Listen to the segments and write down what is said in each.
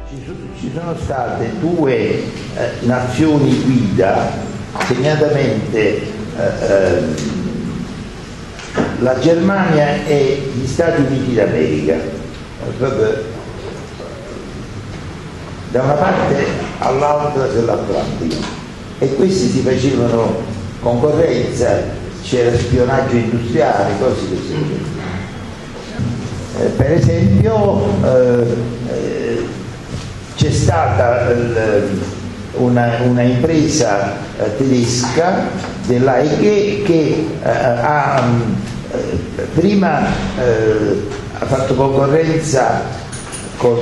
Ci sono state due nazioni guida, segnatamente la Germania e gli Stati Uniti d'America, da una parte all'altra dell'Atlantico, e questi si facevano concorrenza, c'era spionaggio industriale, cose così. Per esempio c'è stata una impresa tedesca dell'AEG che prima ha fatto concorrenza con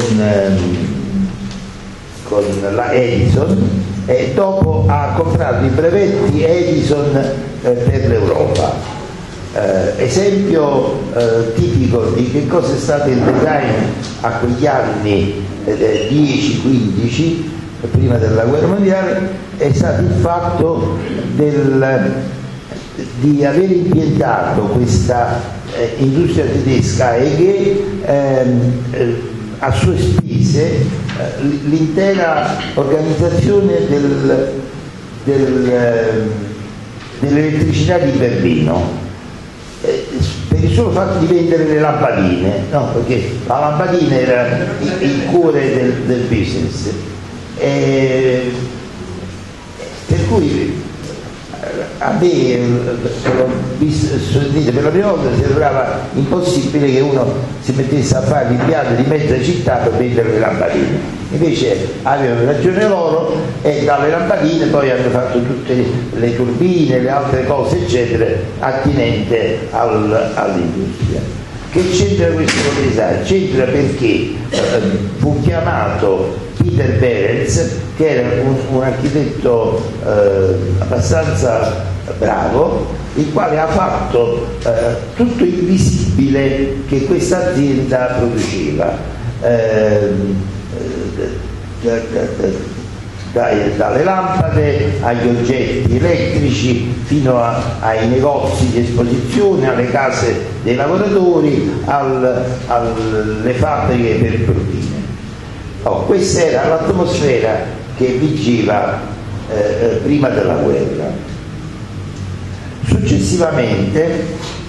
la Edison e dopo ha comprato i brevetti Edison per l'Europa. Esempio tipico di che cosa è stato il design a quegli anni 10-15 prima della guerra mondiale è stato il fatto di aver impiantato questa industria tedesca e che a sue spese l'intera organizzazione dell'elettricità di Berlino, per il solo fatto di vendere le lampadine, no? Perché la lampadina era il cuore del business, per cui a me, l'ho sentito per la prima volta, sembrava impossibile che uno si mettesse a fare l'impianto di mezza città per vendere le lampadine. Invece avevano ragione loro e dalle lampadine poi hanno fatto tutte le turbine, le altre cose eccetera attinente all'industria. Che c'entra questo con design? C'entra perché fu chiamato Peter Behrens, che era un architetto abbastanza bravo, il quale ha fatto tutto il visibile che questa azienda produceva, dalle lampade agli oggetti elettrici fino ai negozi di esposizione, alle case dei lavoratori, alle fabbriche per proteine. Questa era l'atmosfera che vigeva prima della guerra. Successivamente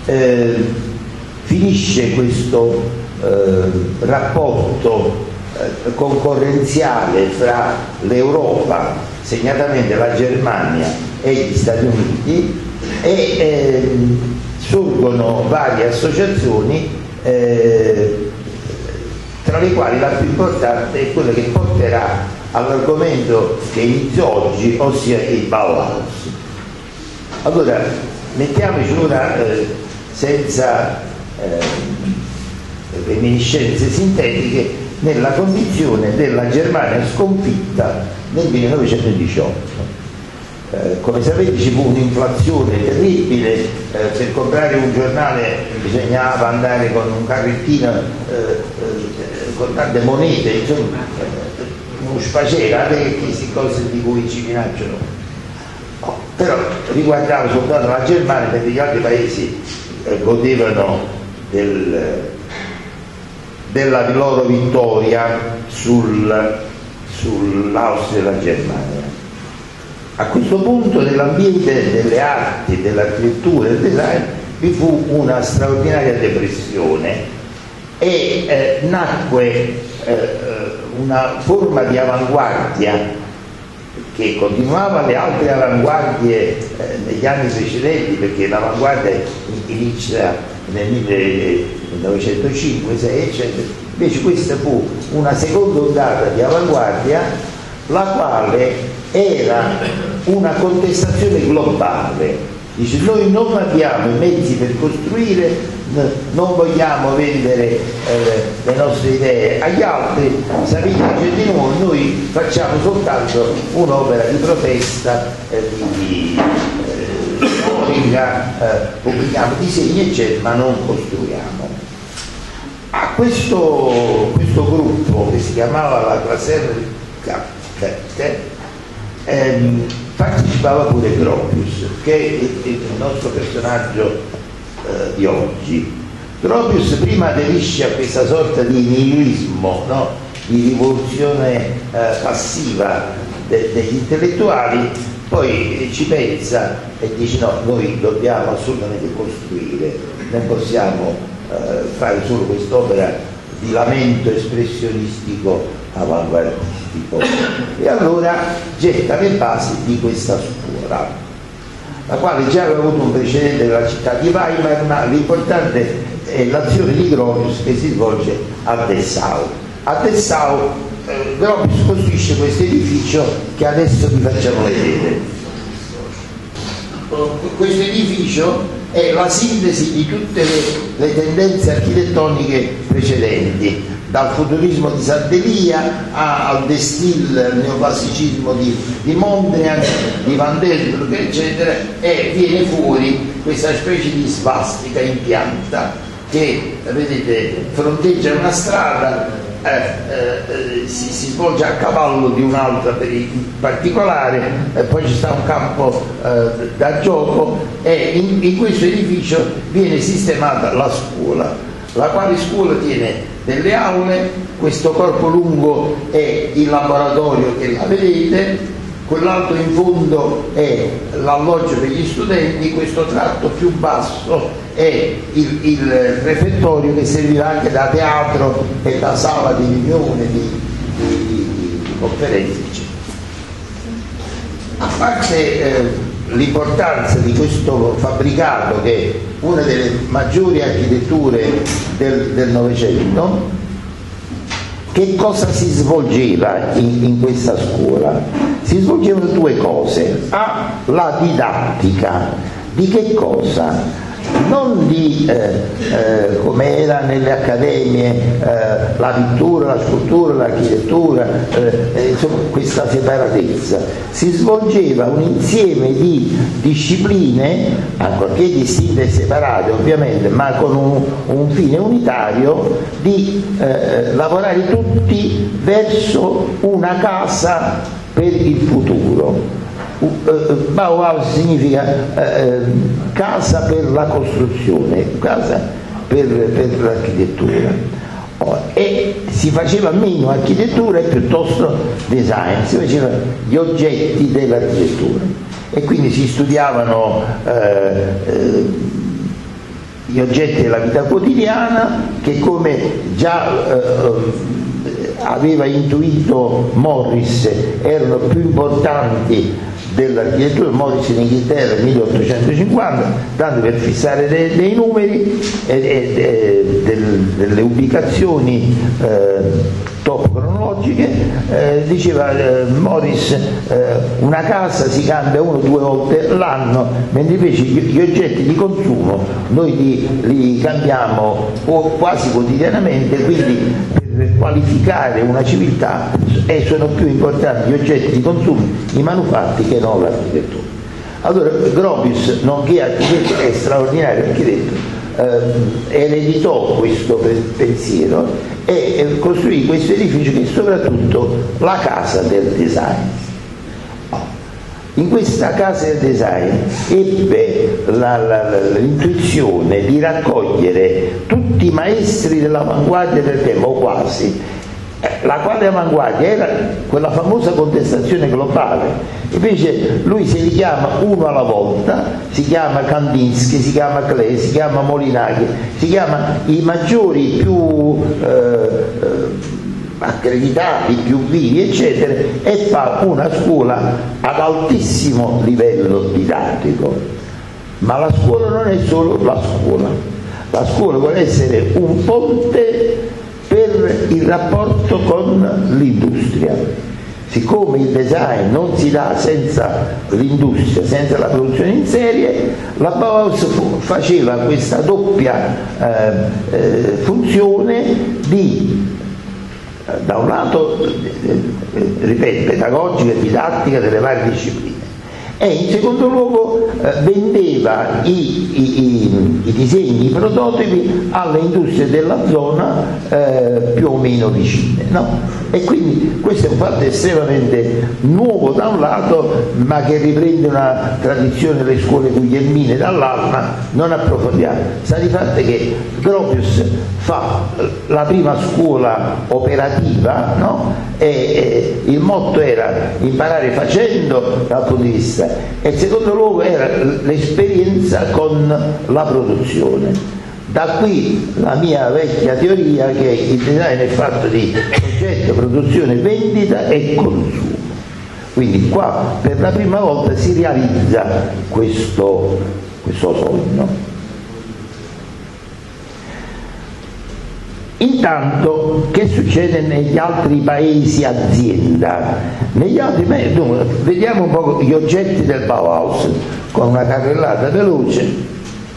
finisce questo rapporto concorrenziale fra l'Europa, segnatamente la Germania e gli Stati Uniti, e sorgono varie associazioni, tra le quali la più importante è quella che porterà all'argomento che inizio oggi, ossia il Bauhaus. Allora, mettiamoci ora senza reminiscenze sintetiche nella condizione della Germania sconfitta nel 1918. Come sapete ci fu un'inflazione terribile, per comprare un giornale bisognava andare con un carrettino con tante monete, insomma non faceva queste cose di cui ci minacciano. Però riguardava soltanto la Germania, perché gli altri paesi godevano della loro vittoria sull'Austria e la Germania. A questo punto nell'ambiente delle arti, dell'architettura e del design vi fu una straordinaria depressione e nacque una forma di avanguardia che continuava le altre avanguardie negli anni precedenti, perché l'avanguardia inizia nel 1905, 6 eccetera. Invece questa fu una seconda ondata di avanguardia, la quale era una contestazione globale. Dice: noi non abbiamo i mezzi per costruire, non vogliamo vendere le nostre idee agli altri, sapete che c'è di noi facciamo soltanto un'opera di protesta, di storica, pubblichiamo disegni eccetera, ma non costruiamo. A questo gruppo, che si chiamava la Klassenkampfte, partecipava pure Gropius, che è il nostro personaggio di oggi. Gropius prima aderisce a questa sorta di nihilismo, no? di rivoluzione passiva degli intellettuali, poi ci pensa e dice no, noi dobbiamo assolutamente costruire, non possiamo fare solo quest'opera di lamento espressionistico avanguardistico, e allora getta le basi di questa scuola, la quale già aveva avuto un precedente nella città di Weimar, ma l'importante è l'azione di Gropius che si svolge a Dessau. A Dessau Gropius costruisce questo edificio che adesso vi facciamo vedere. Questo edificio è la sintesi di tutte le tendenze architettoniche precedenti, dal futurismo di Sardelia al De Stijl, al neoclassicismo di Mondrian, di Van Delft, eccetera, e viene fuori questa specie di svastica in pianta che, vedete, fronteggia una strada, si svolge a cavallo di un'altra in particolare, poi ci sta un campo da gioco, e in questo edificio viene sistemata la scuola, la quale scuola tiene delle aule, questo corpo lungo è il laboratorio che la vedete, quell'altro in fondo è l'alloggio per gli studenti, questo tratto più basso è il refettorio che serviva anche da teatro e da sala di riunione, di conferenze, eccetera. A parte l'importanza di questo fabbricato, che è una delle maggiori architetture del Novecento, che cosa si svolgeva in questa scuola? Si svolgevano due cose. La didattica. Di che cosa? Non di come era nelle accademie la pittura, la scultura, l'architettura, insomma questa separatezza. Si svolgeva un insieme di discipline, ancorché distinte e separate ovviamente, ma con un fine unitario, di lavorare tutti verso una casa per il futuro. Bauhaus significa casa per la costruzione, casa per l'architettura, e si faceva meno architettura e piuttosto design, si faceva gli oggetti dell'architettura, e quindi si studiavano gli oggetti della vita quotidiana, che come già aveva intuito Morris erano più importanti dell'architettura. Morris in Inghilterra nel 1850, tanto per fissare dei numeri delle ubicazioni cronologiche, diceva Morris, una casa si cambia 1 o 2 volte l'anno, mentre invece gli oggetti di consumo noi li cambiamo quasi quotidianamente, quindi per qualificare una civiltà sono più importanti gli oggetti di consumo, i manufatti, che non l'architettura. Allora Gropius, nonché architetto, è straordinario architetto, ereditò questo pensiero e costruì questo edificio che è soprattutto la casa del design. In questa casa del design ebbe l'intuizione di raccogliere tutti i maestri dell'avanguardia del tempo, o quasi. La quale avanguardia era quella famosa contestazione globale, invece lui se li chiama uno alla volta, si chiama Kandinsky, si chiama Klee, si chiama Molinari, si chiama i maggiori, più accreditati, più vivi, eccetera, e fa una scuola ad altissimo livello didattico. Ma la scuola non è solo la scuola vuole essere un ponte per il rapporto con l'industria. Siccome il design non si dà senza l'industria, senza la produzione in serie, la Bauhaus faceva questa doppia funzione di, da un lato, ripeto, pedagogica e didattica delle varie discipline, e in secondo luogo vendeva i disegni, i prototipi alle industrie della zona più o meno vicine, no? E quindi questo è un fatto estremamente nuovo da un lato, ma che riprende una tradizione delle scuole guglielmine dall'altro, ma non approfondiamo. Sta di fatto che Gropius fa la prima scuola operativa, no? E il motto era imparare facendo dal punto di vista, e il secondo luogo era l'esperienza con la produzione. Da qui la mia vecchia teoria che il design è fatto di progetto, produzione, vendita e consumo. Quindi qua per la prima volta si realizza questo sogno. Intanto, che succede negli altri paesi azienda? Negli altri paesi, dunque, vediamo un po' gli oggetti del Bauhaus con una carrellata veloce.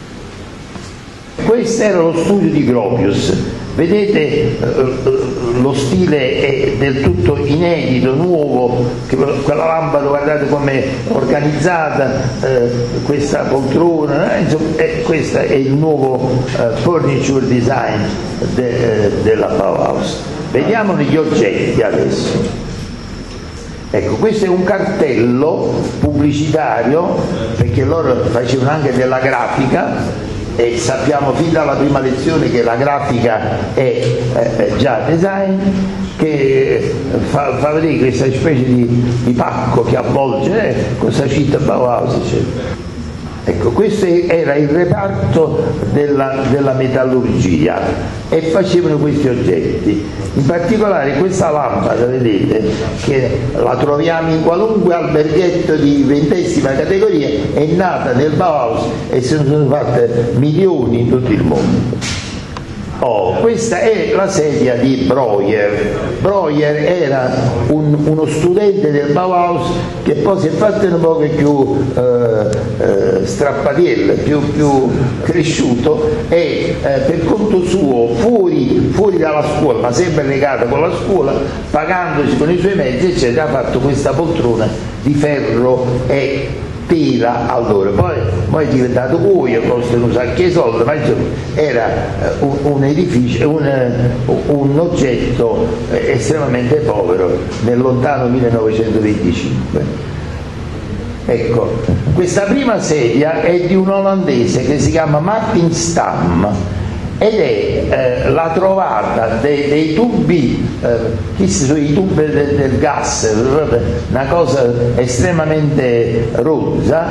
Questo era lo studio di Gropius. Vedete lo stile è del tutto inedito, nuovo, quella lampada, guardate com'è organizzata, questa poltrona, insomma, questo è il nuovo furniture design della Bauhaus. Vediamo gli oggetti adesso. Ecco, questo è un cartello pubblicitario, perché loro facevano anche della grafica, e sappiamo fin dalla prima lezione che la grafica è già design, che fa vedere questa specie di pacco che avvolge cosa cita Bauhaus, eccetera. Ecco, questo era il reparto della metallurgia e facevano questi oggetti. In particolare questa lampada, vedete, che la troviamo in qualunque alberghetto di 20ª categoria, è nata nel Bauhaus e se ne sono fatte milioni in tutto il mondo. Questa è la sedia di Breuer. Breuer era uno studente del Bauhaus che poi si è fatto un po' più strappatiello, più cresciuto, e per conto suo, fuori dalla scuola, ma sempre legato con la scuola, pagandosi con i suoi mezzi, eccetera, ha fatto questa poltrona di ferro e tela allora, poi è diventato cuoio, costa un sacco di soldi, ma insomma era un edificio, un oggetto estremamente povero nel lontano 1925. Ecco, questa prima sedia è di un olandese che si chiama Martin Stam ed è la trovata dei tubi, questi sono i tubi del gas, una cosa estremamente rozza,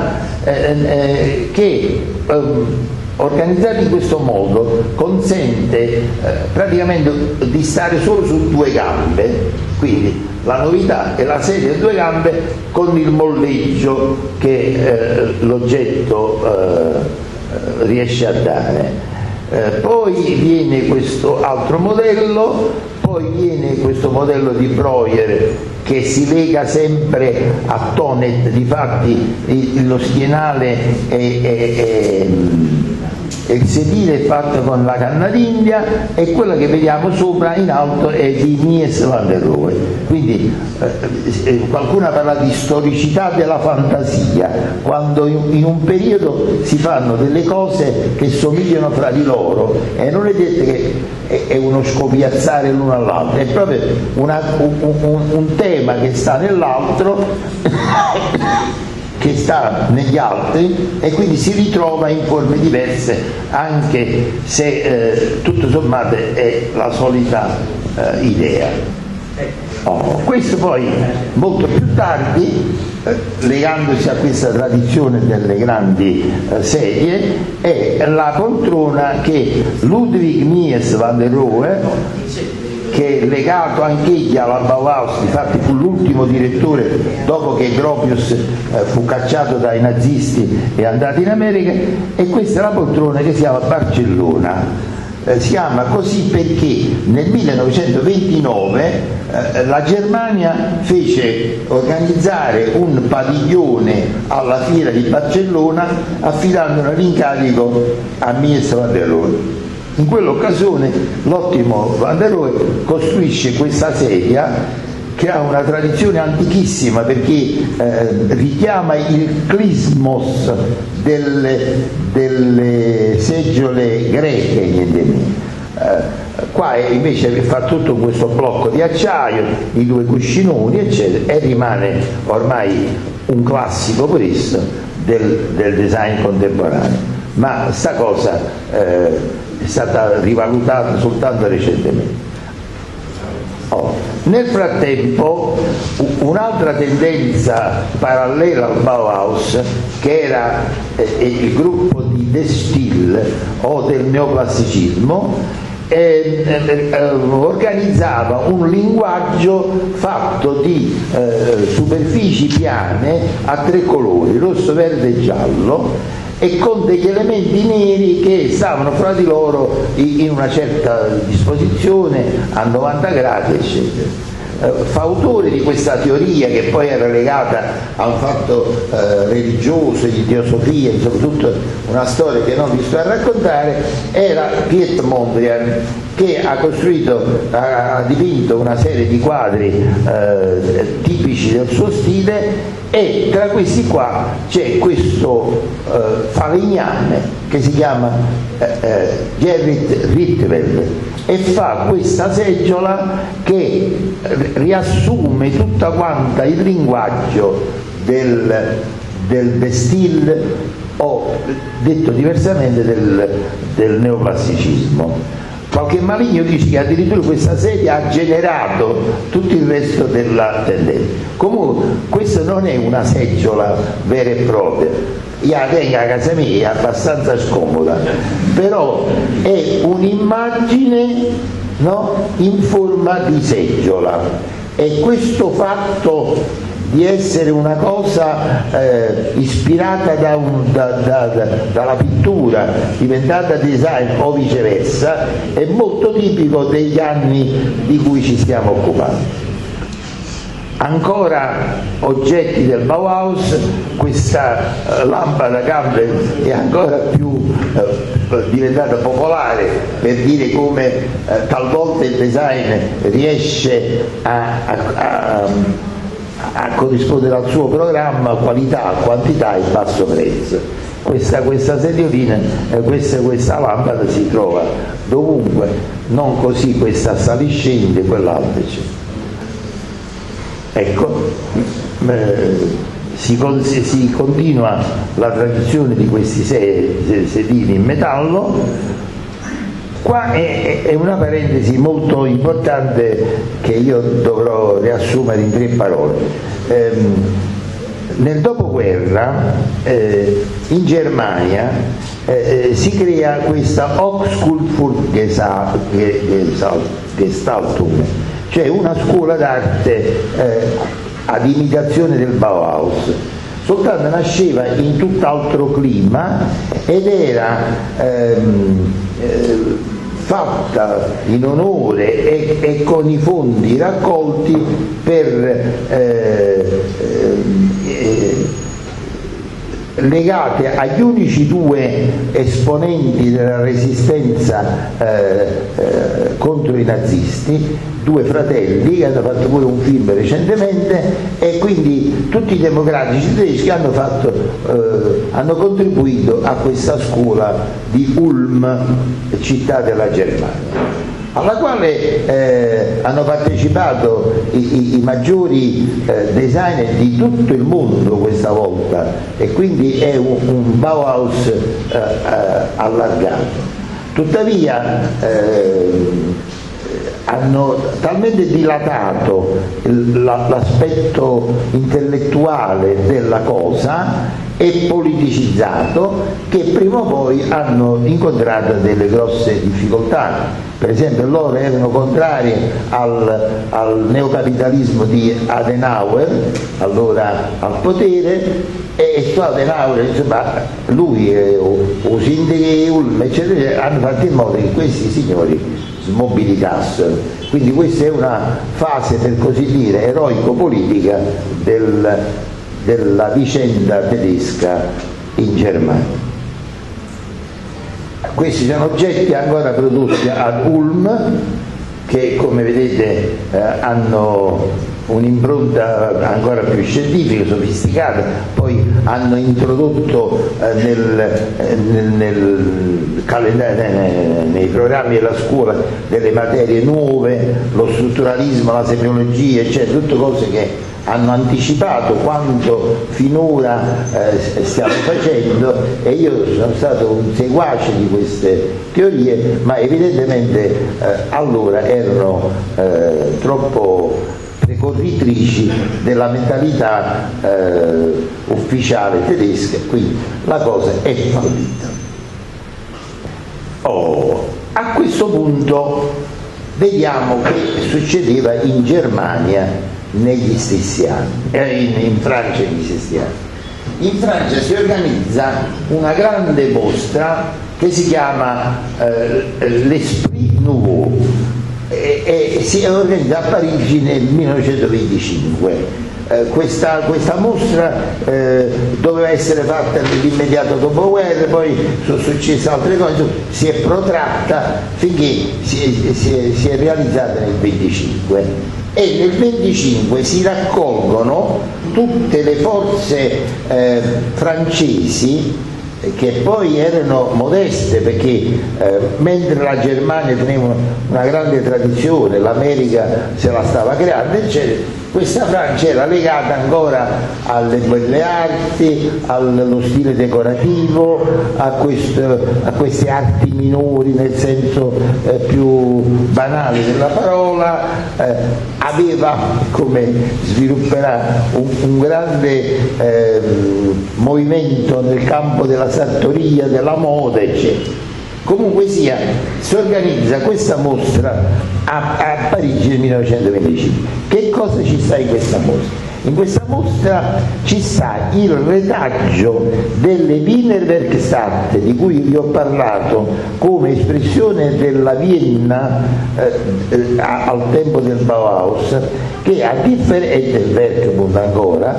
che organizzata in questo modo consente praticamente di stare solo su due gambe, quindi la novità è la sedia a due gambe con il molleggio che l'oggetto riesce a dare. Poi viene questo altro modello, poi viene questo modello di Breuer che si lega sempre a Tonet, difatti lo schienale e il sedile è fatto con la canna d'India e quella che vediamo sopra in alto è di Mies van der Rohe. Quindi qualcuno parla di storicità della fantasia, quando in un periodo si fanno delle cose che somigliano fra di loro e non è detto che è uno scopiazzare l'uno all'altro, è proprio un tema che sta nell'altro che sta negli altri e quindi si ritrova in forme diverse, anche se tutto sommato è la solita idea. Questo poi molto più tardi, legandosi a questa tradizione delle grandi sedie, è la poltrona che Ludwig Mies van der Rohe, che è legato anch'egli alla Bauhaus, infatti fu l'ultimo direttore dopo che Gropius fu cacciato dai nazisti e andato in America, e questa è la poltrona che si chiama Barcellona. Si chiama così perché nel 1929 la Germania fece organizzare un padiglione alla fiera di Barcellona affidando l'incarico a Mies van der Rohe. In quell'occasione l'ottimo Van der Rohe costruisce questa sedia che ha una tradizione antichissima, perché richiama il clismos delle seggiole greche, niente meno. Qua invece fa tutto questo blocco di acciaio, i due cuscinoni eccetera, e rimane ormai un classico questo del design contemporaneo, ma sta cosa è stata rivalutata soltanto recentemente. Nel frattempo un'altra tendenza parallela al Bauhaus, che era il gruppo di De Stijl o del neoclassicismo, organizzava un linguaggio fatto di superfici piane a tre colori, rosso, verde e giallo, e con degli elementi neri che stavano fra di loro in una certa disposizione a 90 gradi eccetera. Fautore di questa teoria, che poi era legata a un fatto religioso, di teosofia, insomma tutta una storia che non vi sto a raccontare, era Piet Mondrian, che ha dipinto una serie di quadri tipici del suo stile, e tra questi qua c'è questo falegname che si chiama Gerrit Rietveld, e fa questa seggiola che riassume tutta quanta il linguaggio del De Stijl, o detto diversamente del neoclassicismo. Qualche maligno dice che addirittura questa sedia ha generato tutto il resto della tendenza. Comunque questa non è una seggiola vera e propria, io la tengo a casa mia, è abbastanza scomoda, però è un'immagine, no, in forma di seggiola, e questo fatto di essere una cosa ispirata dalla pittura, diventata design o viceversa, è molto tipico degli anni di cui ci stiamo occupando. Ancora oggetti del Bauhaus, questa lampada Campbell è ancora più diventata popolare, per dire come talvolta il design riesce a corrispondere al suo programma, qualità, quantità e basso prezzo. Questa sediolina, questa lampada si trova dovunque, non così questa saliscente, quell'altra eccetera. Ecco, si continua la tradizione di questi sedili in metallo. Qua è una parentesi molto importante che io dovrò riassumere in 3 parole. Nel dopoguerra in Germania si crea questa Hochschulgestaltung, cioè una scuola d'arte ad imitazione del Bauhaus. Soltanto nasceva in tutt'altro clima ed era fatta in onore e con i fondi raccolti legate agli unici 2 esponenti della resistenza contro i nazisti, 2 fratelli che hanno fatto pure un film recentemente, e quindi tutti i democratici tedeschi hanno contribuito a questa scuola di Ulm, città della Germania, alla quale hanno partecipato i maggiori designer di tutto il mondo questa volta, e quindi è un Bauhaus allargato. Tuttavia hanno talmente dilatato l'aspetto intellettuale della cosa e politicizzato che prima o poi hanno incontrato delle grosse difficoltà. Per esempio loro erano contrari al neocapitalismo di Adenauer, allora al potere, e su Adenauer, insomma, lui o Sindri Ulm eccetera hanno fatto in modo che questi signori smobilitassero. Quindi questa è una fase, per così dire, eroico-politica della vicenda tedesca in Germania. Questi sono oggetti ancora prodotti ad Ulm, che come vedete hanno un'impronta ancora più scientifica, sofisticata, poi hanno introdotto nel calendario, nei programmi della scuola delle materie nuove, lo strutturalismo, la semiologia, eccetera, tutte cose che hanno anticipato quanto finora stiamo facendo, e io sono stato un seguace di queste teorie, ma evidentemente allora erano troppo precorritrici della mentalità ufficiale tedesca, quindi la cosa è fallita. A questo punto vediamo che succedeva in Germania negli stessi anni, in Francia negli stessi anni. In Francia si organizza una grande mostra che si chiama l'Esprit Nouveau e si organizza a Parigi nel 1925. Questa mostra doveva essere fatta nell'immediato dopoguerra, poi sono successe altre cose, si è protratta finché si è realizzata nel 25. E nel 25 si raccolgono tutte le forze francesi, che poi erano modeste, perché mentre la Germania teneva una grande tradizione, l'America se la stava creando, eccetera, questa Francia era legata ancora alle belle arti, allo stile decorativo, a queste arti minori nel senso più banale della parola, aveva, come svilupperà, un grande movimento nel campo della sartoria, della moda, eccetera. Comunque sia, si organizza questa mostra a Parigi nel 1925. Che cosa ci sta in questa mostra? In questa mostra ci sta il retaggio delle Wiener Werkstatt, di cui vi ho parlato come espressione della Vienna al tempo del Bauhaus, che e del Werkbund ancora,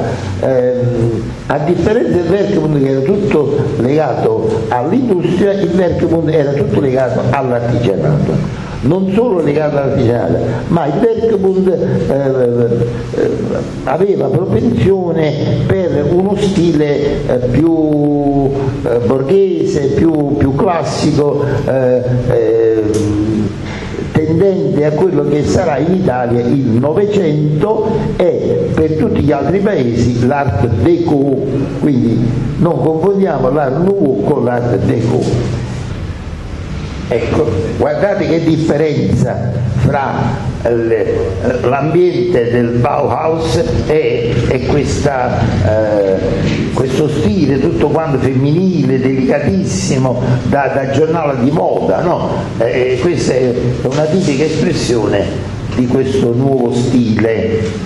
a differenza del Werkbund che era tutto legato all'industria, il Werkbund era tutto legato all'artigianato. Non solo legato all'artigianato, ma il Werkbund aveva propensione per uno stile più borghese, più classico, tendente a quello che sarà in Italia il Novecento e per tutti gli altri paesi l'Art Déco, quindi non confondiamo l'Art Nouveau con l'Art Déco. Ecco, guardate che differenza fra l'ambiente del Bauhaus e questo stile tutto quanto femminile, delicatissimo, da giornale di moda, no? Questa è una tipica espressione di questo nuovo stile.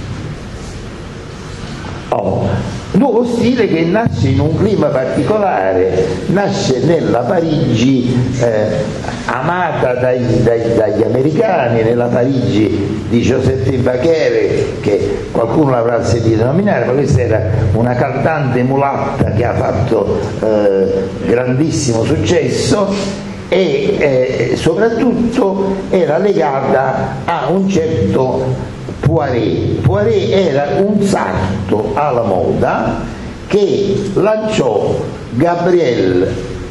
Nuovo stile che nasce in un clima particolare, nasce nella Parigi amata dagli americani, nella Parigi di Josephine Baker, che qualcuno l'avrà sentito nominare, ma questa era una cantante mulatta che ha fatto grandissimo successo e soprattutto era legata a un certo Poiret. Poiret era un sarto alla moda che lanciò Gabrielle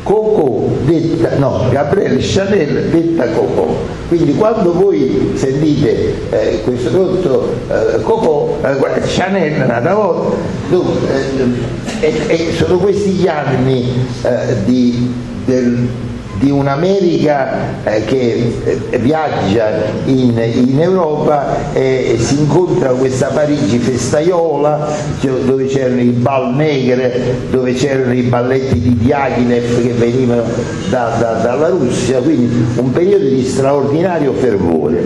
Chanel detta Coco. Quindi quando voi sentite questo prodotto Coco, Chanel nata volta, sono questi gli anni di un'America che viaggia in Europa e si incontra questa Parigi festaiola, dove c'erano i bal negre, dove c'erano i balletti di Diaghilev che venivano dalla Russia, quindi un periodo di straordinario fervore.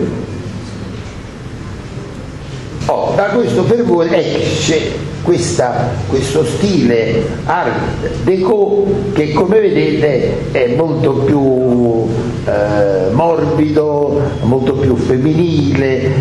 Da questo fervore esce questo stile art déco che, come vedete, è molto più morbido, molto più femminile,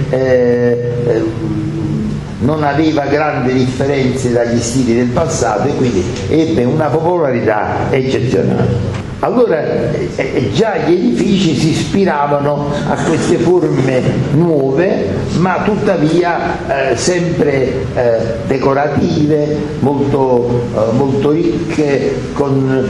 non aveva grandi differenze dagli stili del passato e quindi ebbe una popolarità eccezionale. Allora già gli edifici si ispiravano a queste forme nuove, ma tuttavia sempre decorative, molto ricche, con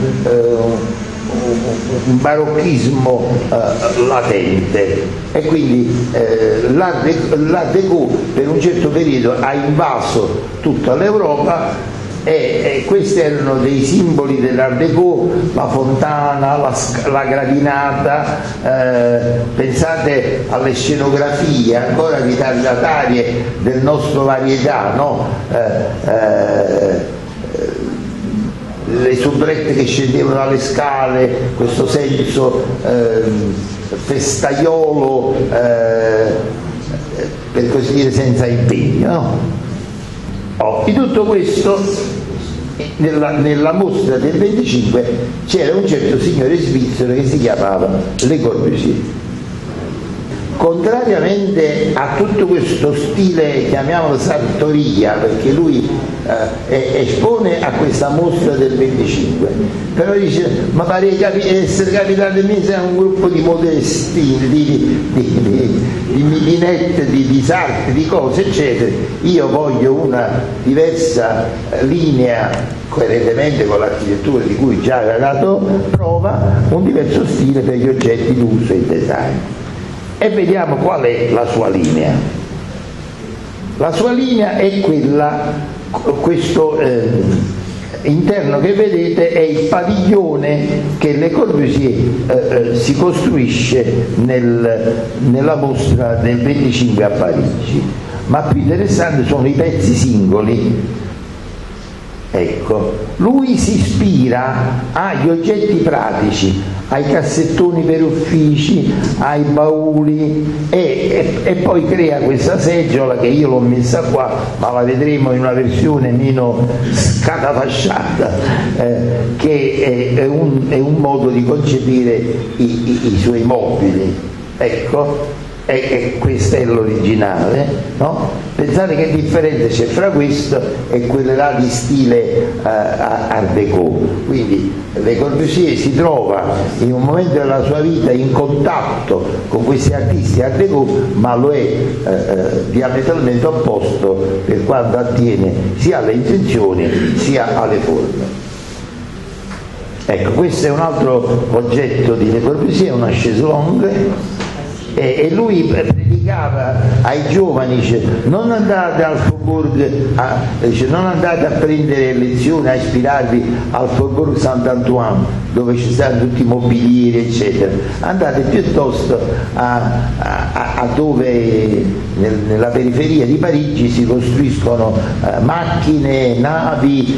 un barocchismo latente, e quindi l'Art Déco per un certo periodo ha invaso tutta l'Europa. E questi erano dei simboli dell'Art Déco: la fontana, la gradinata, pensate alle scenografie ancora ritardatarie del nostro Varietà, no? Le soubrette che scendevano dalle scale, questo senso festaiolo, per così dire, senza impegno, no? Di tutto questo nella mostra del 25 c'era un certo signore svizzero che si chiamava Le Corbusier. Contrariamente a tutto questo stile, chiamiamolo sartoria, perché lui espone a questa mostra del 25, però dice: ma pare essere capitato a me se è un gruppo di modestini, di midinette, di sarti, di cose eccetera, io voglio una diversa linea, coerentemente con l'architettura di cui già aveva dato prova, un diverso stile per gli oggetti d'uso e design. E vediamo qual è la sua linea. La sua linea è quella, questo interno che vedete è il padiglione che Le Corbusier si costruisce nella mostra del 25 a Parigi, ma più interessante sono i pezzi singoli. Ecco, lui si ispira agli oggetti pratici, ai cassettoni per uffici, ai bauli, e poi crea questa seggiola che io l'ho messa qua, ma la vedremo in una versione meno scatafasciata, che è un modo di concepire i suoi mobili. Ecco, e questo è l'originale, no? Pensate che differenza c'è fra questo e quelle là di stile Art Déco. Quindi Le Corbusier si trova in un momento della sua vita in contatto con questi artisti Art Déco, ma lo è diametralmente opposto per quanto attiene sia alle intenzioni sia alle forme. Ecco, questo è un altro oggetto di Le Corbusier, una chaise longue. E lui predicava ai giovani, dice: non andate al Faubourg, non andate a prendere lezioni, a ispirarvi al Faubourg Saint-Antoine dove ci stanno tutti i mobilieri eccetera, andate piuttosto a dove nella periferia di Parigi si costruiscono macchine, navi,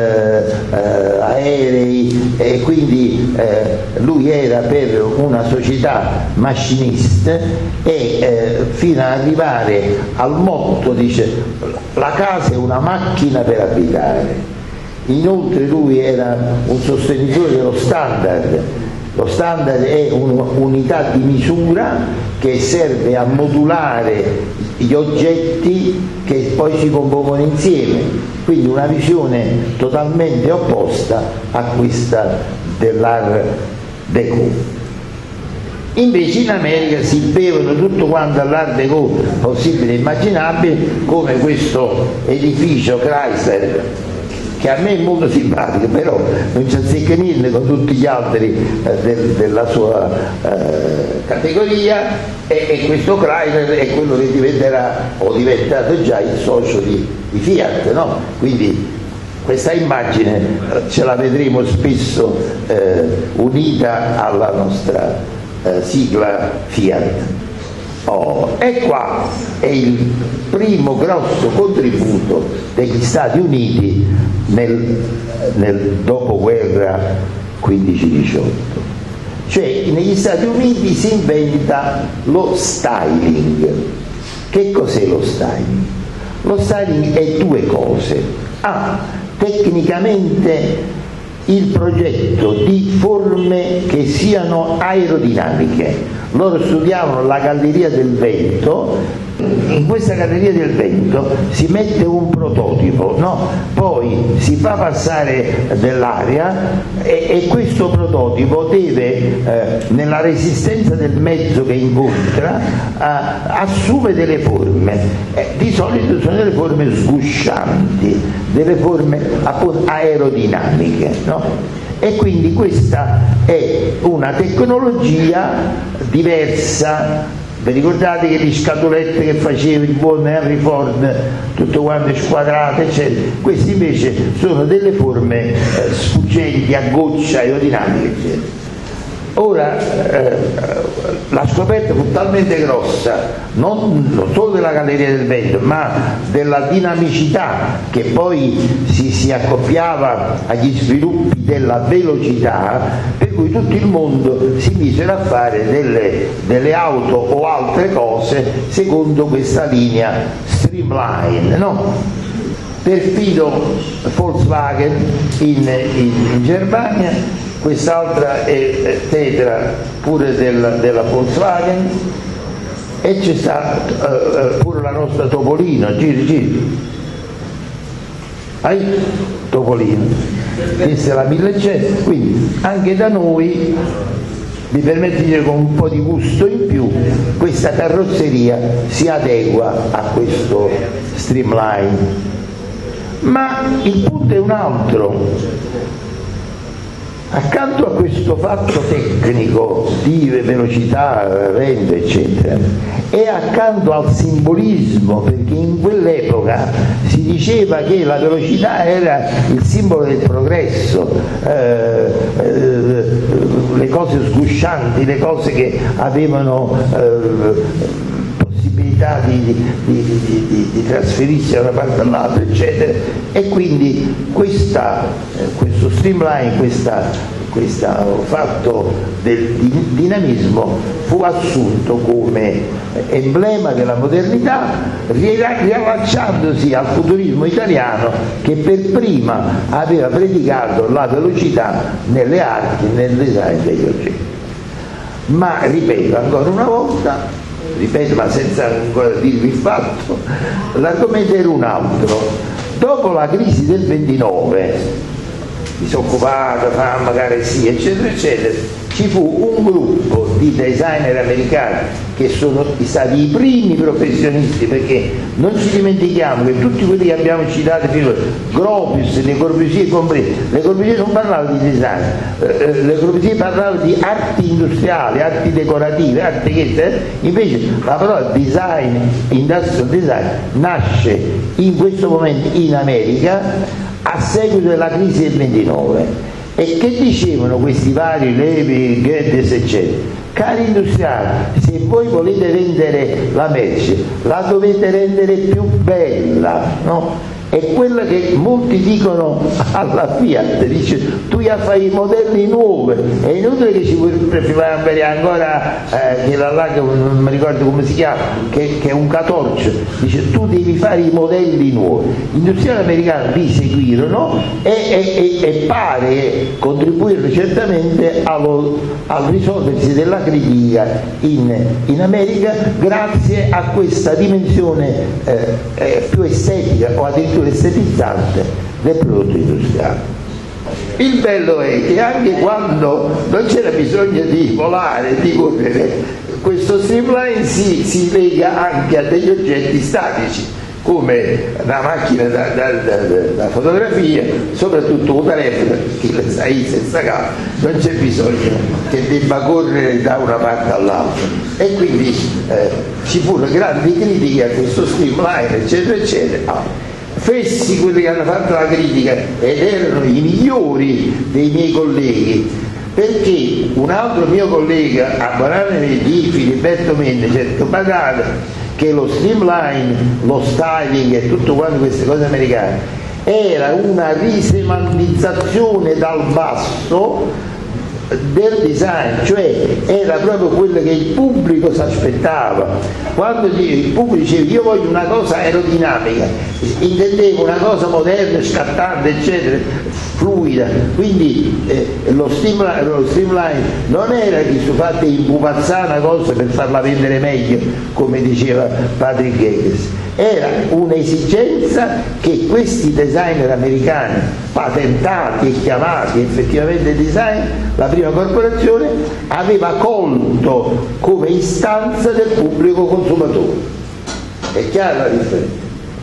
aerei, e quindi lui era per una società machiniste, e fino ad arrivare al motto, dice: la casa è una macchina per abitare. Inoltre lui era un sostenitore dello standard. Lo standard è un'unità di misura che serve a modulare gli oggetti che poi si compongono insieme, quindi una visione totalmente opposta a questa dell'Art Déco. Invece in America si bevono tutto quanto all'Art Déco possibile e immaginabile, come questo edificio Chrysler, che a me è molto simpatico, però non ci azzecca niente con tutti gli altri della sua categoria, e questo Chrysler è quello che diventerà, o diventato già, il socio di Fiat, no? Quindi questa immagine ce la vedremo spesso unita alla nostra sigla Fiat. E qua è il primo grosso contributo degli Stati Uniti nel dopoguerra 15-18. Cioè negli Stati Uniti si inventa lo styling. Che cos'è lo styling? Lo styling è due cose. Tecnicamente il progetto di forme che siano aerodinamiche. Loro studiavano la galleria del vento, in questa galleria del vento si mette un prototipo, no? Poi si fa passare dell'aria e questo prototipo deve, nella resistenza del mezzo che incontra, assume delle forme, di solito sono delle forme sguscianti, delle forme appunto aerodinamiche, no? E quindi questa è una tecnologia diversa. Vi ricordate che le scatolette che faceva il buon Henry Ford, tutte quante squadrate, eccetera? Queste invece sono delle forme sfuggenti a goccia, aerodinamiche, eccetera. Ora, la scoperta fu talmente grossa, non solo della galleria del vento, ma della dinamicità che poi si accoppiava agli sviluppi della velocità, per cui tutto il mondo si misero a fare delle auto o altre cose secondo questa linea streamline, no? Perfino Volkswagen in Germania. Quest'altra è Tetra pure della Volkswagen, e c'è sta pure la nostra Topolino, giri Topolino, questa è la 1100, quindi anche da noi, mi permette di dire con un po' di gusto in più, questa carrozzeria si adegua a questo streamline. Ma il punto è un altro. Accanto a questo fatto tecnico di velocità, vento, eccetera, e accanto al simbolismo, perché in quell'epoca si diceva che la velocità era il simbolo del progresso, le cose sguscianti, le cose che avevano possibilità di trasferirsi da una parte all'altra, eccetera, e quindi questo streamline, questo fatto del dinamismo fu assunto come emblema della modernità, riallacciandosi al futurismo italiano che per prima aveva predicato la velocità nelle arti, nel design degli oggetti. Ma ripeto ancora una volta, ma senza ancora dirvi il fatto, l'argomento era un altro. Dopo la crisi del 29, disoccupata, fama, carestia, eccetera, eccetera, ci fu un gruppo di designer americani che sono stati i primi professionisti, perché non ci dimentichiamo che tutti quelli che abbiamo citato finora, Gropius, Le Corbusier compresi, Le Corbusier non parlava di design, Le Corbusier parlava di arti industriali, arti decorative, arti che, invece la parola design, industrial design, nasce in questo momento in America a seguito della crisi del 29. E che dicevano questi vari Levi, Geddes, eccetera? Cari industriali, se voi volete vendere la merce, la dovete rendere più bella, no? È quella che molti dicono alla Fiat, dice tu ya fai i modelli nuovi, è inutile che ci fai avere ancora quella là che non mi ricordo come si chiama, che è un 14, dice tu devi fare i modelli nuovi. Gli industriali americani li seguirono e pare contribuirono certamente al risolversi della critica in America grazie a questa dimensione più estetica o addirittura estetizzante del prodotto industriale. Il bello è che anche quando non c'era bisogno di volare, di correre, questo streamline si lega anche a degli oggetti statici, come una macchina da fotografia, soprattutto un telefono che le sai senza capo, non c'è bisogno che debba correre da una parte all'altra, e quindi ci furono grandi critiche a questo streamline, eccetera, eccetera. Fessi quelli che hanno fatto la critica, ed erano i migliori dei miei colleghi, perché un altro mio collega a Banane di Filiberto Menne, certo badate che lo streamline, lo styling e tutto quanto queste cose americane era una risemantizzazione dal basso del design, cioè era proprio quello che il pubblico si aspettava. Quando il pubblico diceva io voglio una cosa aerodinamica, intendevo una cosa moderna, scattante, eccetera, fluida, quindi lo streamline non era che si fate impupazzare una cosa per farla vendere meglio, come diceva Patrick Geggers. Era un'esigenza che questi designer americani, patentati e chiamati effettivamente design, la prima corporazione, aveva colto come istanza del pubblico consumatore. È chiara la differenza?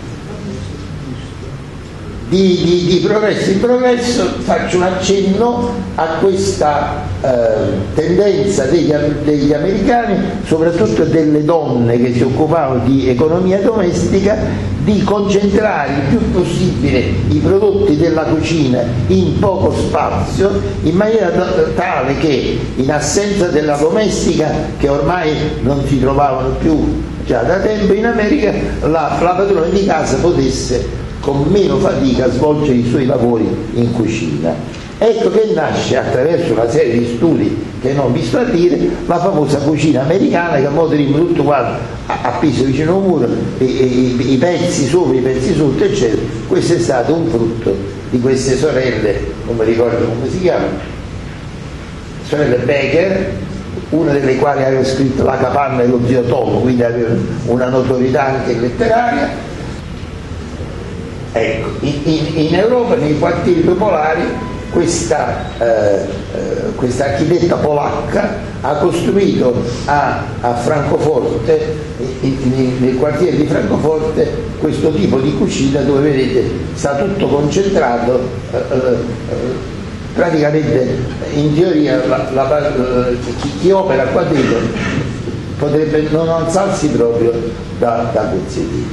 Di progresso in progresso faccio un accenno a questa tendenza degli americani, soprattutto delle donne che si occupavano di economia domestica, di concentrare il più possibile i prodotti della cucina in poco spazio, in maniera tale che, in assenza della domestica, che ormai non si trovavano più già da tempo in America, la padrona di casa potesse con meno fatica svolgere i suoi lavori in cucina. Ecco che nasce, attraverso una serie di studi che non vi sto a dire, la famosa cucina americana, che a modo di tutto quanto appeso vicino a un muro, i pezzi sopra, i pezzi sotto, eccetera. Questo è stato un frutto di queste sorelle, non mi ricordo come si chiamano, sorelle Baker, una delle quali aveva scritto La capanna dello zio Tom, quindi aveva una notorietà anche letteraria. Ecco, in Europa, nei quartieri popolari, questa architetta polacca ha costruito a Francoforte, nel quartiere di Francoforte, questo tipo di cucina dove, vedete, sta tutto concentrato, praticamente in teoria chi opera qua dentro potrebbe non alzarsi proprio da quel sedile.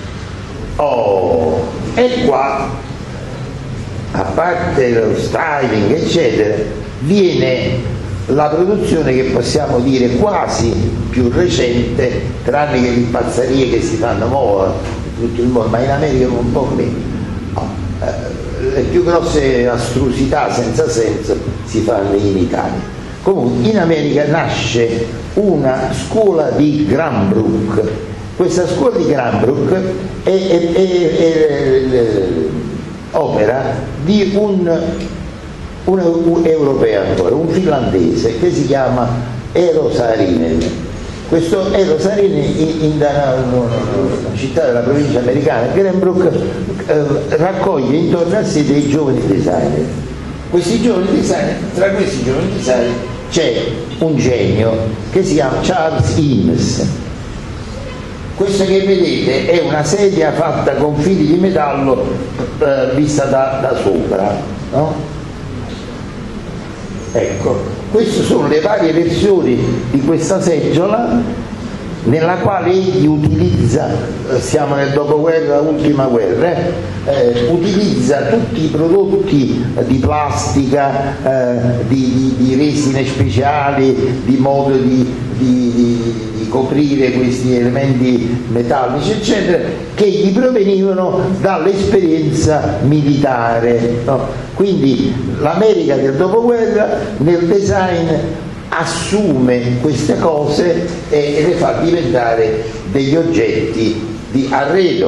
E qua, a parte lo styling eccetera, viene la produzione che possiamo dire quasi più recente, tranne che le impazzerie che si fanno ora in tutto il mondo, ma in America un po' meno. Le più grosse astrusità senza senso si fanno in Italia. Comunque in America nasce una scuola di Grambrook. Questa scuola di Grambrook è opera di un europeo ancora, un finlandese che si chiama Eero Saarinen. Questo Eero Saarinen, in una città della provincia americana, Grambrook, raccoglie intorno a sé dei giovani designer. Questi giovani designer, tra questi giovani designer c'è un genio che si chiama Charles Eames. Questo che vedete è una sedia fatta con fili di metallo vista da sopra, no? Ecco, queste sono le varie versioni di questa seggiola, nella quale egli utilizza, siamo nel dopoguerra, ultima guerra, utilizza tutti i prodotti di plastica, di resine speciali, di modo di coprire questi elementi metallici eccetera, che gli provenivano dall'esperienza militare, no? Quindi l'America del dopoguerra nel design assume queste cose e le fa diventare degli oggetti di arredo.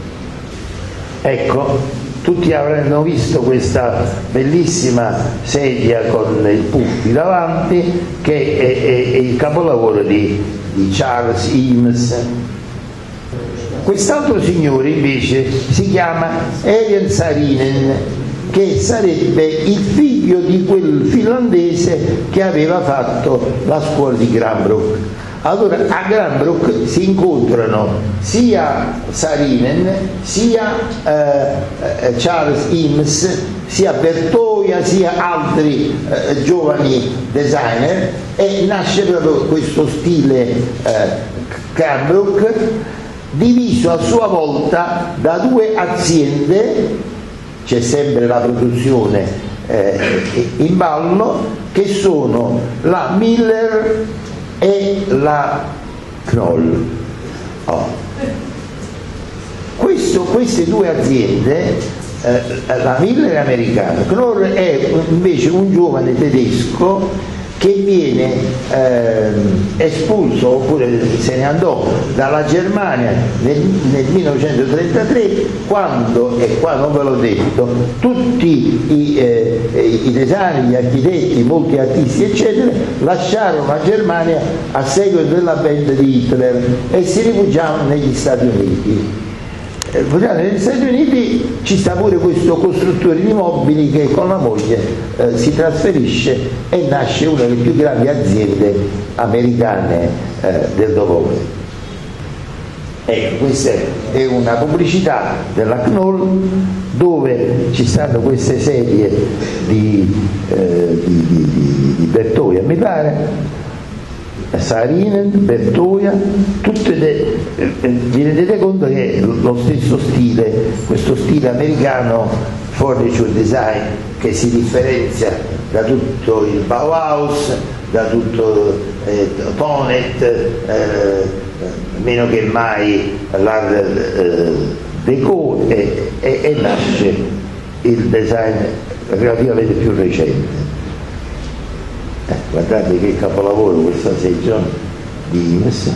Ecco, tutti avranno visto questa bellissima sedia con il puff davanti, che è il capolavoro di Charles Eames. Quest'altro signore invece si chiama Eero Saarinen, che sarebbe il figlio di quel finlandese che aveva fatto la scuola di Grambrook. Allora a Grambrook si incontrano sia Saarinen sia Charles Eames, sia Bertoia, sia altri giovani designer, e nasce proprio questo stile Grambrook, diviso a sua volta da due aziende. C'è sempre la produzione in ballo, che sono la Miller e la Knoll. Queste due aziende la Miller è americana, Knorr è invece un giovane tedesco che viene espulso, oppure se ne andò dalla Germania nel 1933, quando, e qua non ve l'ho detto, tutti i designer, gli architetti, molti artisti eccetera, lasciarono la Germania a seguito della band di Hitler e si rifugiarono negli Stati Uniti. Negli Stati Uniti ci sta pure questo costruttore di mobili che con la moglie si trasferisce e nasce una delle più grandi aziende americane del dopoguerra. Ecco, questa è una pubblicità della Knorr dove ci stanno queste serie di Bertoia, mi pare, Saarinen, Bertoia, tutte vi rendete conto che è lo stesso stile, questo stile americano furniture design che si differenzia da tutto il Bauhaus, da tutto Tonet, meno che mai l'Art Deco, e nasce il design relativamente più recente. Guardate che capolavoro questa seggiola di Ines.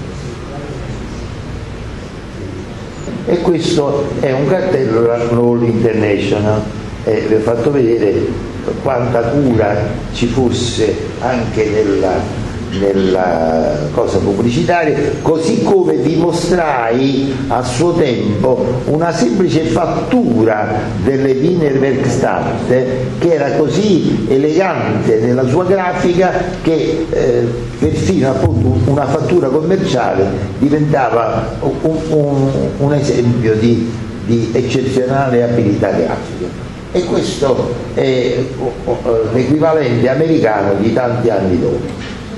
E questo è un cartello della Knorr International, vi ho fatto vedere quanta cura ci fosse anche nella cosa pubblicitaria, così come vi mostrai a suo tempo una semplice fattura delle Wiener Werkstatt che era così elegante nella sua grafica che perfino appunto una fattura commerciale diventava un esempio di eccezionale abilità grafica. E questo è l'equivalente americano di tanti anni dopo.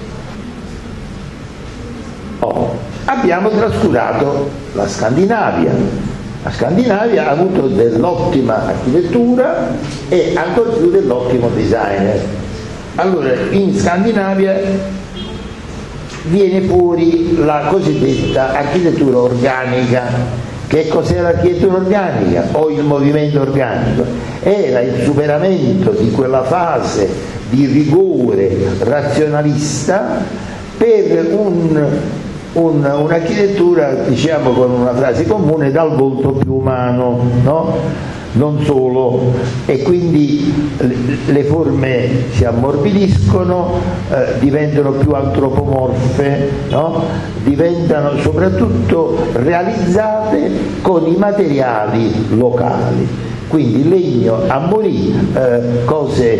Abbiamo trascurato la Scandinavia. La Scandinavia ha avuto dell'ottima architettura e ancora più dell'ottimo designer. Allora, in Scandinavia viene fuori la cosiddetta architettura organica. Che cos'è l'architettura organica o il movimento organico? Era il superamento di quella fase di rigore razionalista per un'architettura, diciamo con una frase comune, dal volto più umano, no? Non solo, e quindi le forme si ammorbidiscono, diventano più antropomorfe, no? Diventano soprattutto realizzate con i materiali locali, quindi legno, ammoni, cose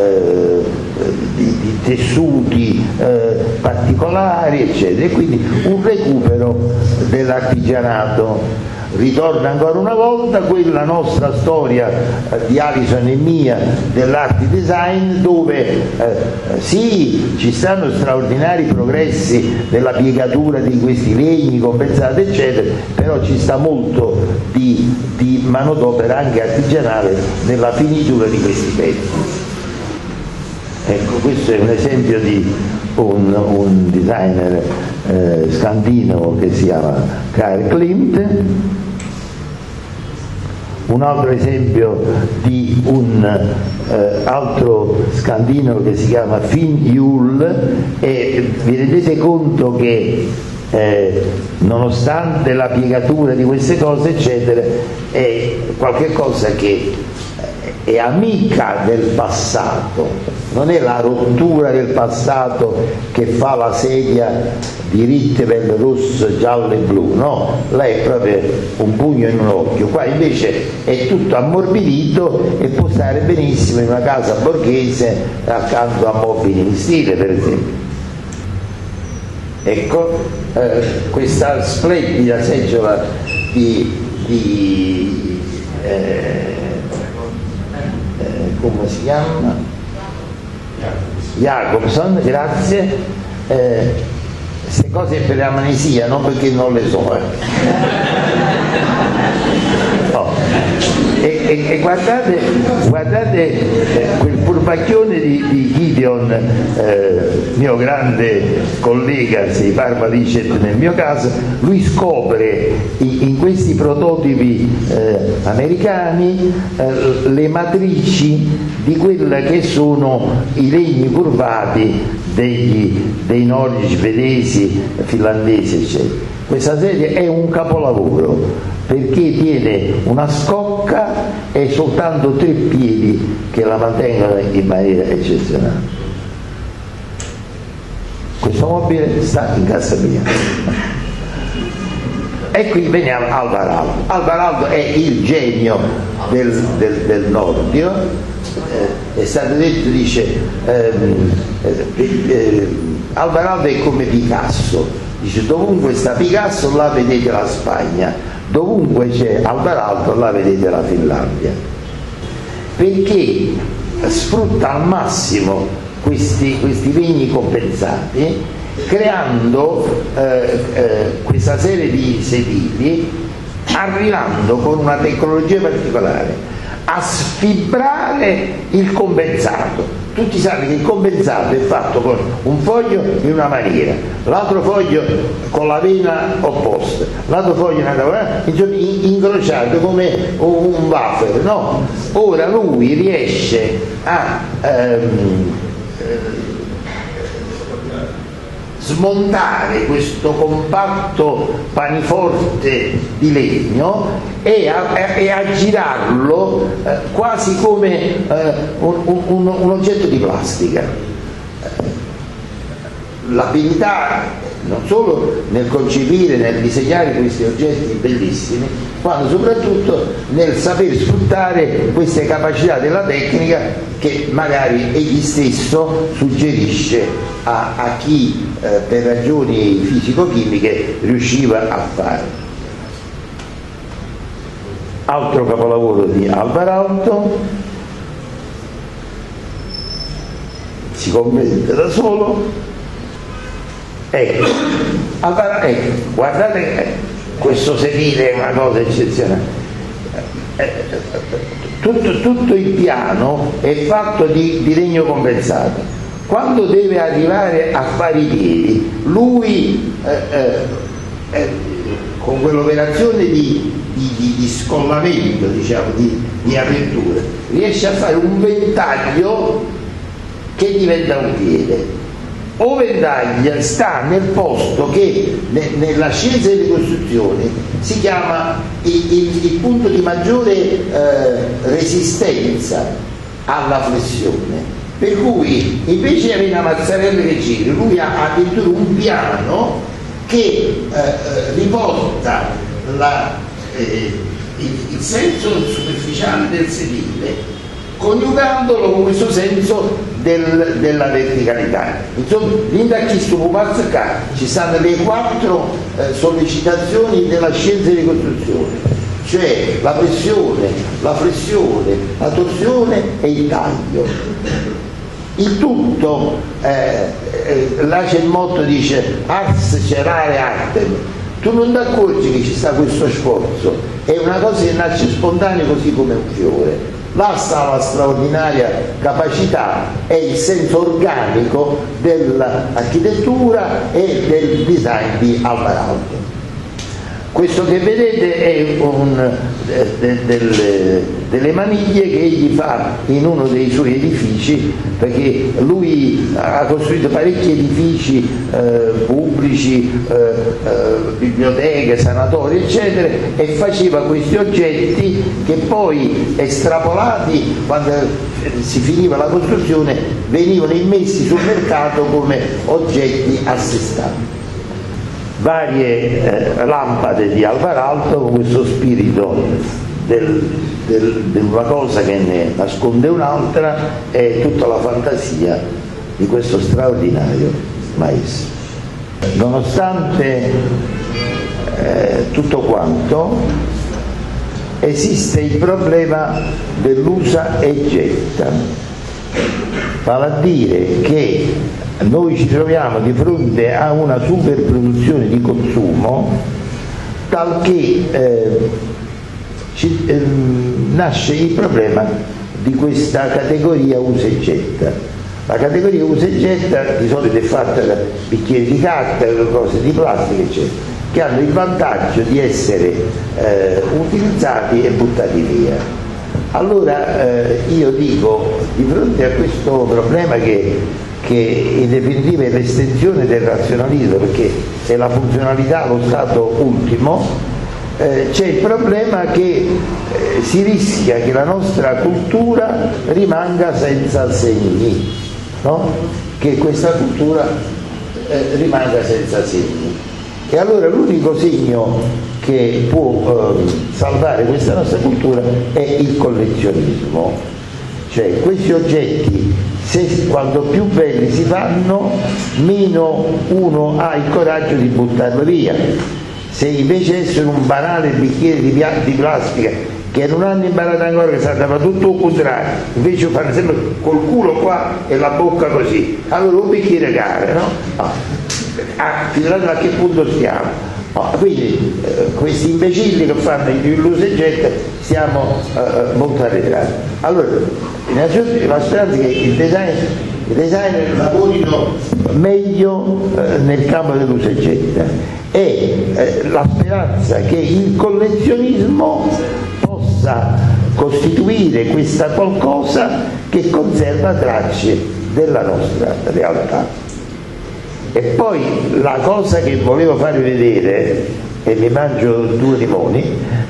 di tessuti particolari eccetera, e quindi un recupero dell'artigianato. Ritorna ancora una volta quella nostra storia di Alison e mia dell'art design, dove sì, ci stanno straordinari progressi nella piegatura di questi legni compensati eccetera, però ci sta molto di manodopera anche artigianale nella finitura di questi pezzi. Ecco, questo è un esempio di un designer scandinavo che si chiama Karl Klimt. Un altro esempio di un altro scandinavo che si chiama Finn Juhl, e vi rendete conto che nonostante la piegatura di queste cose eccetera è qualche cosa che è amica del passato, non è la rottura del passato che fa la sedia di Rittevel rosso, giallo e blu, no, lei è proprio un pugno in un occhio. Qua invece è tutto ammorbidito e può stare benissimo in una casa borghese accanto a mobili in stile, per esempio. Ecco, questa splendida seggiola come si chiama? Jacobson, grazie. Queste cose per amnesia, non perché non le so. Oh. E guardate quel furbacchione di Gideon, mio grande collega, si parla Licet nel mio caso, lui scopre in questi questi prototipi americani le matrici di quella che sono i legni curvati dei nordici, svedesi, finlandesi, eccetera. Questa serie è un capolavoro perché tiene una scocca e soltanto 3 piedi che la mantengono in maniera eccezionale. Questo mobile sta in casa mia. E qui veniamo a Alvarado. Alvarado è il genio del Nordio. È stato detto, dice, Alvarado è come Picasso. Dice, dovunque sta Picasso là vedete la Spagna, dovunque c'è Alvarado là vedete la Finlandia, perché sfrutta al massimo questi legni compensati, creando questa serie di sedili, arrivando con una tecnologia particolare a sfibrare il compensato. Tutti sanno che il compensato è fatto con un foglio in una maniera, l'altro foglio con la vena opposta, l'altro foglio in un'altra, incrociato come un wafer, no? Ora lui riesce a smontare questo compatto paniforte di legno e a girarlo quasi come un oggetto di plastica. L'abilità non solo nel concepire, nel disegnare questi oggetti bellissimi, quanto soprattutto nel saper sfruttare queste capacità della tecnica che magari egli stesso suggerisce a chi per ragioni fisico-chimiche riusciva a fare. Altro capolavoro di Alvarado, si commenta da solo. Ecco, guardate, questo sedile è una cosa eccezionale. Tutto il piano è fatto di legno compensato. Quando deve arrivare a fare i piedi, lui con quell'operazione di scollamento, diciamo, di apertura, riesce a fare un ventaglio che diventa un piede. O ventaglia sta nel posto che nella scienza delle costruzioni si chiama il punto di maggiore resistenza alla flessione, per cui invece di avere una mazzarella che gira, lui ha addirittura un piano che riporta il senso superficiale del sedile coniugandolo con questo senso della verticalità. Insomma, l'indacchisto Pupazzacà ci stanno le 4 sollecitazioni della scienza delle costruzioni, cioè la pressione, la flessione, la torsione e il taglio. Il tutto, là c'è il motto, dice ars cerare artem. Tu non ti accorgi che ci sta questo sforzo, è una cosa che nasce spontanea così come un fiore. Là sta la straordinaria capacità e il senso organico dell'architettura e del design di Alvarado. Questo che vedete è delle maniglie che egli fa in uno dei suoi edifici, perché lui ha costruito parecchi edifici pubblici, biblioteche, sanatori, eccetera, e faceva questi oggetti che poi, estrapolati quando si finiva la costruzione, venivano immessi sul mercato come oggetti a sé stanti. Varie lampade di Alvarado con questo spirito di una cosa che ne nasconde un'altra, e tutta la fantasia di questo straordinario maestro. Nonostante tutto quanto, esiste il problema dell'usa e getta, vale a dire che noi ci troviamo di fronte a una superproduzione di consumo talché nasce il problema di questa categoria usa e getta. La categoria usa e getta di solito è fatta da bicchieri di carta, cose di plastica, eccetera. che hanno il vantaggio di essere utilizzati e buttati via. Allora io dico, di fronte a questo problema che in definitiva è l'estensione del razionalismo, perché è la funzionalità lo stato ultimo, c'è il problema che si rischia che la nostra cultura rimanga senza segni, no? Che questa cultura rimanga senza segni. E allora l'unico segno che può salvare questa nostra cultura è il collezionismo. Cioè questi oggetti, quanto più belli si fanno, meno uno ha il coraggio di buttarlo via. Se invece essere un banale bicchiere di plastica che non hanno imparato ancora, che fa tutto il contrario, invece fanno sempre col culo qua e la bocca così, allora un bicchiere cade, no? Figurate a che punto stiamo. Quindi questi imbecilli che fanno il usa e getta, siamo molto arretrati. Allora, innanzitutto la speranza è che i designer lavorino meglio nel campo dell'usa e getta, e la speranza che il collezionismo possa costituire questa qualcosa che conserva tracce della nostra realtà. E poi la cosa che volevo farvi vedere, e mi mangio 2 limoni,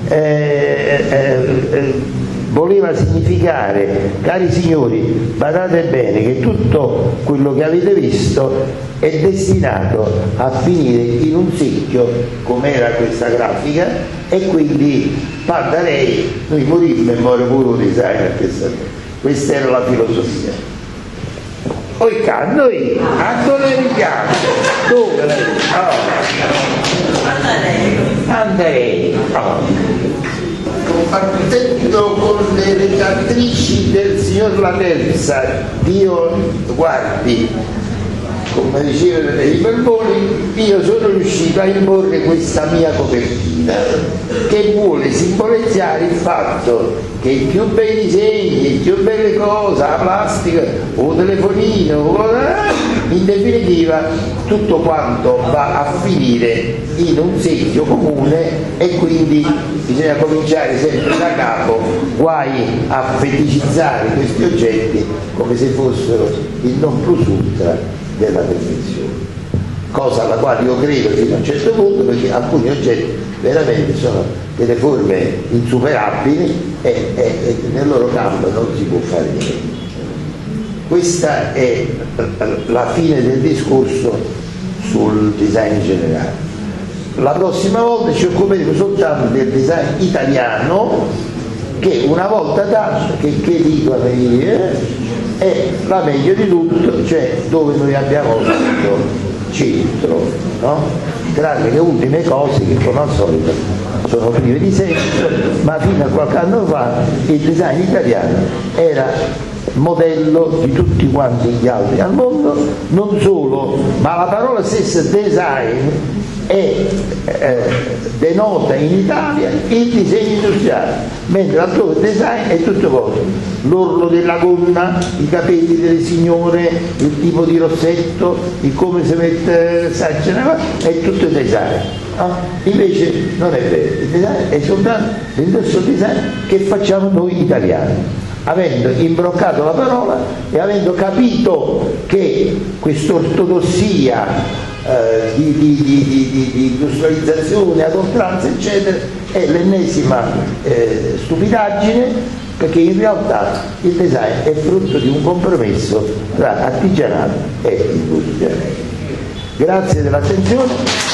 voleva significare, cari signori, badate bene che tutto quello che avete visto è destinato a finire in un secchio, come era questa grafica, e quindi da lei noi morimmo e muore pure un designer. Questa era la filosofia. Poi noi a dove vediamo? Dove lei? Andrei. Compartendo con le redattrici del signor La Terza, Dio guardi, come dicevano i Borboni, io sono riuscito a imporre questa mia copertina che vuole simboleggiare il fatto che i più bei disegni, le più belle cose, la plastica o il telefonino, in definitiva tutto quanto va a finire in un secchio comune, e quindi bisogna cominciare sempre da capo, guai a feticizzare questi oggetti come se fossero il non plus ultra della perfezione, cosa alla quale io credo fino a un certo punto, perché alcuni oggetti veramente sono delle forme insuperabili e nel loro campo non si può fare niente. Questa è la fine del discorso sul design generale. La prossima volta ci occuperemo soltanto del design italiano, che una volta tanto, che dicono è la meglio di tutto, cioè dove noi abbiamo fatto centro, no? Tranne le ultime cose che come al solito sono prive di senso, ma fino a qualche anno fa il design italiano era modello di tutti quanti gli altri al mondo. Non solo, ma la parola stessa design denota in Italia il disegno industriale, mentre altrove design è tutto cosa: l'orlo della gonna, i capelli delle signore, il tipo di rossetto, il come si mette è tutto design. Invece non è vero, il design è soltanto l'industrial design che facciamo noi italiani, avendo imbroccato la parola e avendo capito che quest'ortodossia di industrializzazione ad oltranza eccetera è l'ennesima stupidaggine, perché in realtà il design è frutto di un compromesso tra artigianato e industria. Grazie dell'attenzione.